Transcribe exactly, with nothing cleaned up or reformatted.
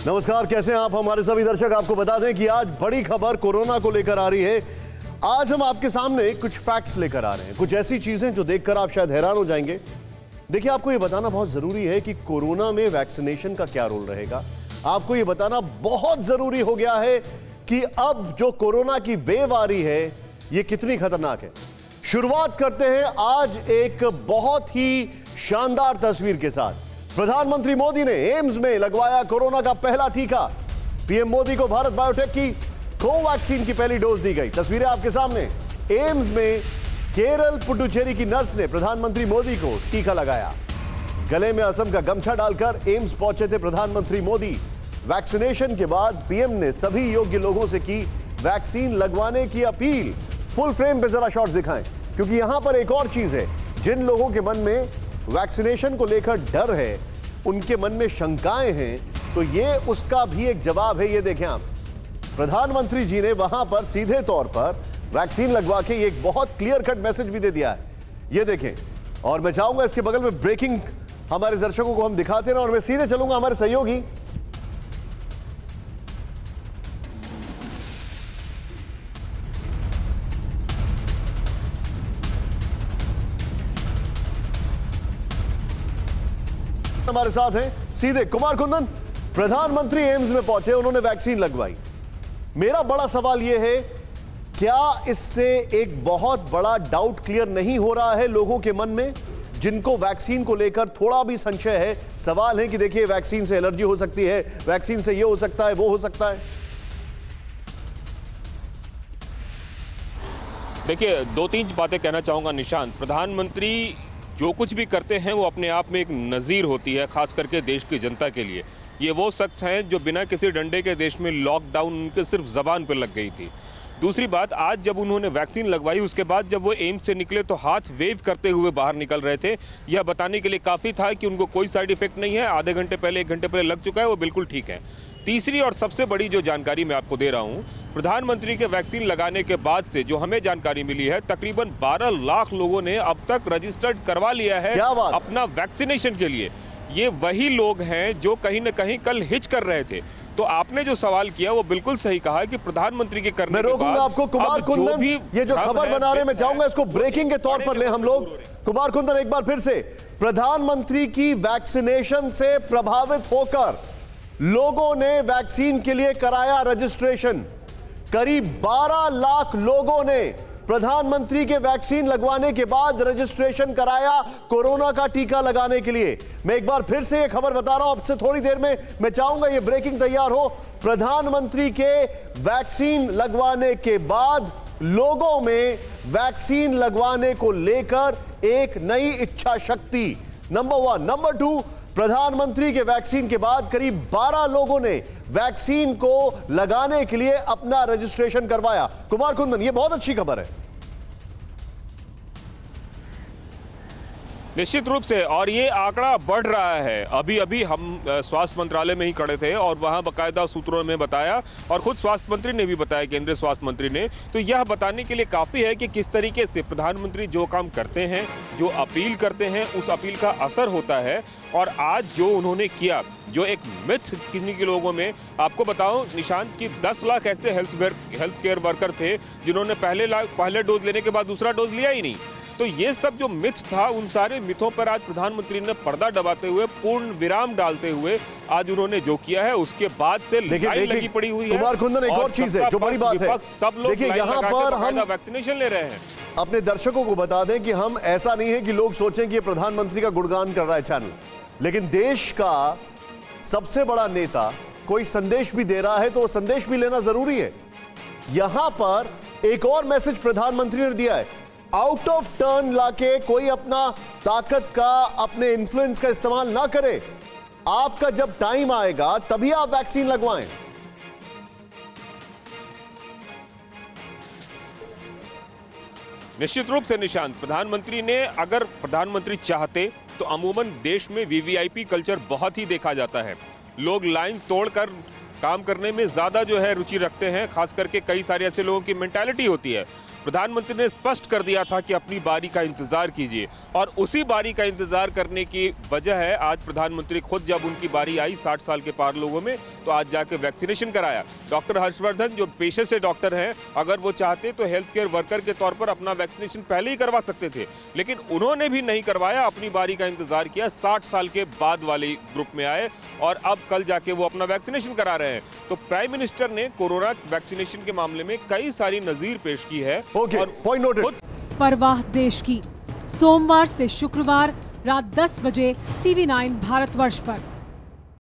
नमस्कार, कैसे हैं आप हमारे सभी दर्शक। आपको बता दें कि आज बड़ी खबर कोरोना को लेकर आ रही है। आज हम आपके सामने कुछ फैक्ट्स लेकर आ रहे हैं, कुछ ऐसी चीजें जो देखकर आप शायद हैरान हो जाएंगे। देखिए, आपको यह बताना बहुत जरूरी है कि कोरोना में वैक्सीनेशन का क्या रोल रहेगा। आपको यह बताना बहुत जरूरी हो गया है कि अब जो कोरोना की वेव आ रही है यह कितनी खतरनाक है। शुरुआत करते हैं आज एक बहुत ही शानदार तस्वीर के साथ। प्रधानमंत्री मोदी ने एम्स में लगवाया कोरोना का पहला टीका। पीएम मोदी को भारत बायोटेक की कोवैक्सीन की पहली डोज दी गई। तस्वीरें आपके सामने। एम्स में केरल पुडुचेरी की नर्स ने प्रधानमंत्री मोदी को टीका लगाया। गले में असम का गमछा डालकर एम्स पहुंचे थे प्रधानमंत्री मोदी। वैक्सीनेशन के बाद पीएम ने सभी योग्य लोगों से की वैक्सीन लगवाने की अपील। फुल फ्रेम पे जरा शॉट्स दिखाएं, क्योंकि यहां पर एक और चीज है। जिन लोगों के मन में वैक्सीनेशन को लेकर डर है, उनके मन में शंकाएं हैं, तो ये उसका भी एक जवाब है। ये देखें आप, प्रधानमंत्री जी ने वहां पर सीधे तौर पर वैक्सीन लगवा के एक बहुत क्लियर कट मैसेज भी दे दिया है। ये देखें, और मैं चाहूंगा इसके बगल में ब्रेकिंग हमारे दर्शकों को हम दिखाते हैं, और मैं सीधे चलूंगा हमारे सहयोगी हमारे साथ हैं सीधे कुमार कुंदन। प्रधानमंत्री एम्स में पहुंचे, उन्होंने वैक्सीन लगवाई। मेरा बड़ा सवाल यह है, क्या इससे एक बहुत बड़ा डाउट क्लियर नहीं हो रहा है लोगों के मन में, जिनको वैक्सीन को लेकर थोड़ा भी संशय है? सवाल है कि देखिए, वैक्सीन से एलर्जी हो सकती है, वैक्सीन से यह हो सकता है, वो हो सकता है। देखिए, दो तीन बातें कहना चाहूंगा निशांत। प्रधानमंत्री जो कुछ भी करते हैं वो अपने आप में एक नज़ीर होती है, खास करके देश की जनता के लिए। ये वो शख्स हैं जो बिना किसी डंडे के देश में लॉकडाउन उनके सिर्फ ज़बान पर लग गई थी। दूसरी बात, आज जब उन्होंने वैक्सीन लगवाई, उसके बाद जब वो एम्स से निकले तो हाथ वेव करते हुए बाहर निकल रहे थे। यह बताने के लिए काफ़ी था कि उनको कोई साइड इफेक्ट नहीं है, आधे घंटे पहले एक घंटे पहले लग चुका है, वो बिल्कुल ठीक है। तीसरी और सबसे बड़ी जो जानकारी मैं आपको दे रहा हूं, प्रधानमंत्री के वैक्सीन लगाने के बाद से जो हमें जानकारी मिली है, तकरीबन बारह लाख लोगों ने अब तक रजिस्टर्ड करवा लिया है अपना वैक्सीनेशन के लिए। ये वही लोग हैं जो कहीं ना कहीं कल हिच कर रहे थे। तो आपने जो सवाल किया वो बिल्कुल सही कहा कि प्रधानमंत्री के करने मैं रोकूंगा आपको कुमार कुंदन। ये जो खबर बना रहे, मैं चाहूंगा इसको ब्रेकिंग के तौर पर ले हम लोग। कुमार कुंदन, एक बार फिर से, प्रधानमंत्री की वैक्सीनेशन से प्रभावित होकर लोगों ने वैक्सीन के लिए कराया रजिस्ट्रेशन। करीब बारह लाख लोगों ने प्रधानमंत्री के वैक्सीन लगवाने के बाद रजिस्ट्रेशन कराया कोरोना का टीका लगाने के लिए। मैं एक बार फिर से यह खबर बता रहा हूं, अब से थोड़ी देर में मैं चाहूंगा यह ब्रेकिंग तैयार हो। प्रधानमंत्री के वैक्सीन लगवाने के बाद लोगों में वैक्सीन लगवाने को लेकर एक नई इच्छा शक्ति, नंबर वन। नंबर टू, प्रधानमंत्री के वैक्सीन के बाद करीब बारह लोगों ने वैक्सीन को लगाने के लिए अपना रजिस्ट्रेशन करवाया। कुमार कुंदन, यह बहुत अच्छी खबर है। निश्चित रूप से, और ये आंकड़ा बढ़ रहा है। अभी अभी हम स्वास्थ्य मंत्रालय में ही खड़े थे और वहां बाकायदा सूत्रों में बताया, और खुद स्वास्थ्य मंत्री ने भी बताया, केंद्रीय स्वास्थ्य मंत्री ने। तो यह बताने के लिए काफ़ी है कि किस तरीके से प्रधानमंत्री जो काम करते हैं, जो अपील करते हैं, उस अपील का असर होता है। और आज जो उन्होंने किया, जो एक मिथ किन्हीं के लोगों में, आपको बताऊं निशांत की दस लाख ऐसे हेल्थ हेल्थ केयर वर्कर थे जिन्होंने पहले पहले डोज लेने के बाद दूसरा डोज लिया ही नहीं। तो ये सब जो मिथ था, उन सारे मिथों पर आज प्रधानमंत्री ने पर्दा दबाते हुए, पूर्ण विराम डालते हुए आज उन्होंने जो किया है, उसके बाद से लाइन लगी पड़ी हुई है। कुमार कुंदन, एक और चीज है जो बड़ी बात है, सब लोग देखिए यहाँ पर हम वैक्सीनेशन ले रहे हैं। अपने दर्शकों को बता दें कि हम, ऐसा नहीं है कि लोग सोचें कि ये प्रधानमंत्री का गुणगान कर रहा है चैनल, लेकिन देश का सबसे बड़ा नेता कोई संदेश भी दे रहा है तो वो संदेश भी लेना जरूरी है। यहां पर एक और मैसेज प्रधानमंत्री ने दिया है, आउट ऑफ टर्न लाके कोई अपना ताकत का, अपने इन्फ्लुएंस का इस्तेमाल ना करे। आपका जब टाइम आएगा तभी आप वैक्सीन लगवाएं। निश्चित रूप से निशांत, प्रधानमंत्री ने, अगर प्रधानमंत्री चाहते तो अमूमन देश में वीवीआईपी कल्चर बहुत ही देखा जाता है। लोग लाइन तोड़कर काम करने में ज़्यादा जो है रुचि रखते हैं, खास करके कई सारे ऐसे लोगों की मेंटालिटी होती है। प्रधानमंत्री ने स्पष्ट कर दिया था कि अपनी बारी का इंतजार कीजिए, और उसी बारी का इंतजार करने की वजह है आज प्रधानमंत्री खुद जब उनकी बारी आई साठ साल के पार लोगों में तो आज जाके वैक्सीनेशन कराया। डॉक्टर हर्षवर्धन जो पेशे से डॉक्टर हैं, अगर वो चाहते तो हेल्थ केयर वर्कर के तौर पर अपना वैक्सीनेशन पहले ही करवा सकते थे, लेकिन उन्होंने भी नहीं करवाया, अपनी बारी का इंतजार किया, साठ साल के बाद वाले ग्रुप में आए और अब कल जाके वो अपना वैक्सीनेशन करा रहे हैं। तो प्राइम मिनिस्टर ने कोरोना वैक्सीनेशन के मामले में कई सारी नजीर पेश की है। Okay, और point noted. परवाह देश की, सोमवार से शुक्रवार रात दस बजे टीवी नाइन भारतवर्ष पर।